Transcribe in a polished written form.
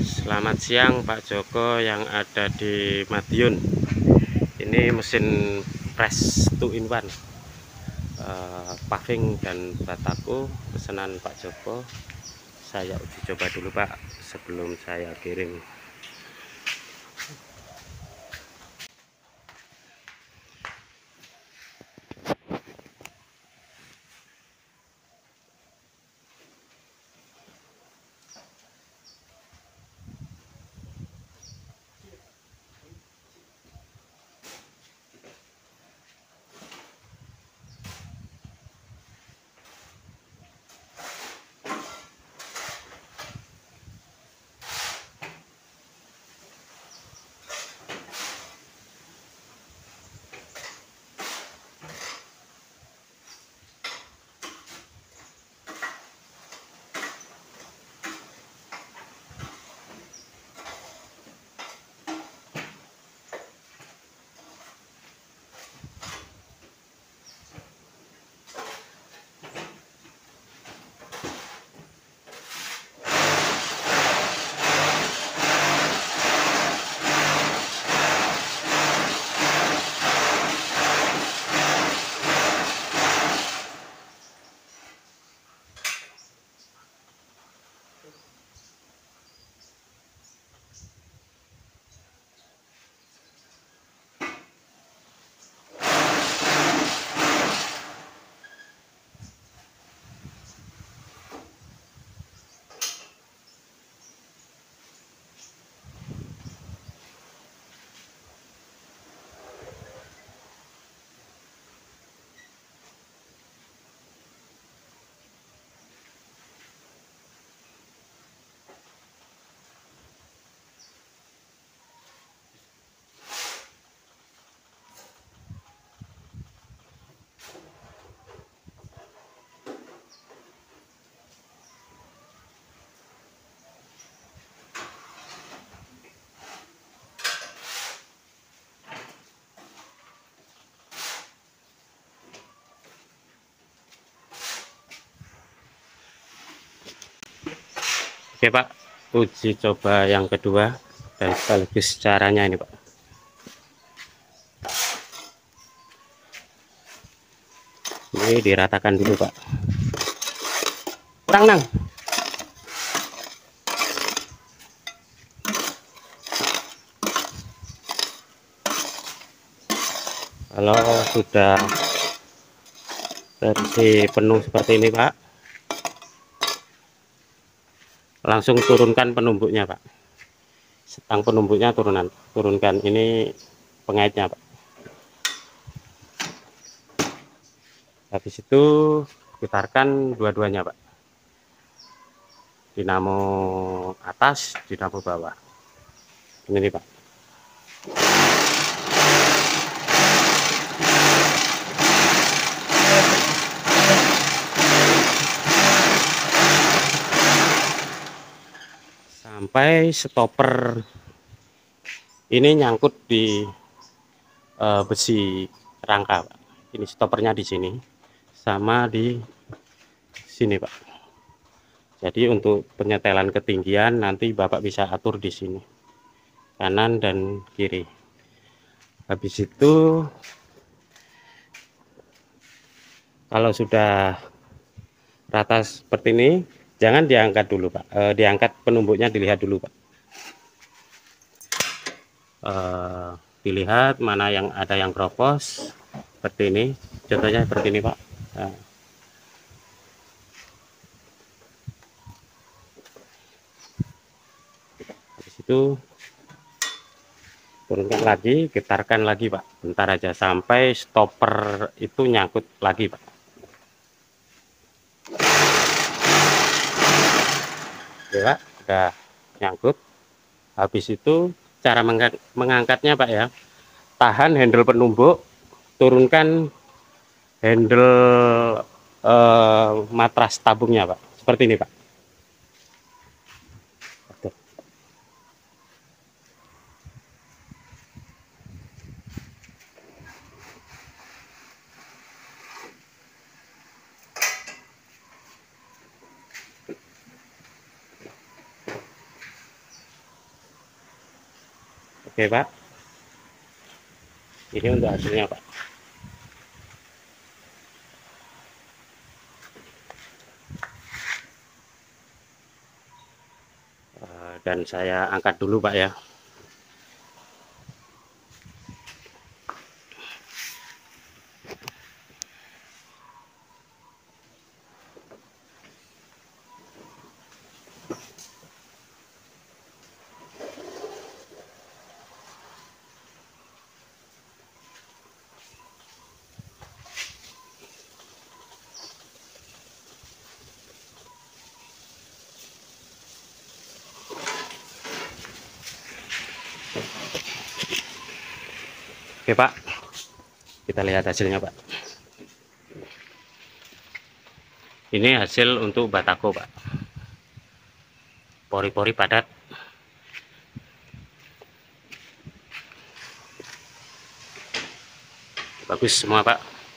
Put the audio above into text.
Selamat siang Pak Joko yang ada di Madiun. Ini mesin press 2 in 1, paving dan bataku pesanan Pak Joko. Saya uji coba dulu Pak sebelum saya kirim. Oke Pak, uji coba yang kedua dan sekaligus caranya ini Pak. Ini diratakan dulu Pak. Nang. Kalau sudah versi penuh seperti ini Pak, langsung turunkan penumbuknya Pak. Setang penumbuknya turunkan. Ini pengaitnya Pak. Habis itu putarkan dua-duanya Pak. Dinamo atas, dinamo bawah. Ini Pak. Sampai stopper ini nyangkut di besi rangka Pak. Ini stoppernya di sini sama di sini Pak. Jadi untuk penyetelan ketinggian nanti Bapak bisa atur di sini, kanan dan kiri. Habis itu kalau sudah rata seperti ini, jangan diangkat dulu Pak. Diangkat penumbuknya, dilihat dulu Pak. Dilihat mana yang ada yang kropos seperti ini. Contohnya seperti ini Pak. Nah, habis itu turunkan lagi, getarkan lagi Pak. Bentar aja sampai stopper itu nyangkut lagi Pak. Oke Pak, udah nyangkut. Habis itu cara mengangkatnya Pak ya, tahan handle penumbuk, turunkan handle matras tabungnya Pak, seperti ini Pak. Oke Pak, ini untuk hasilnya Pak. Dan saya angkat dulu Pak ya. Oke Pak, kita lihat hasilnya Pak. Ini hasil untuk batako Pak, pori-pori padat, bagus semua Pak.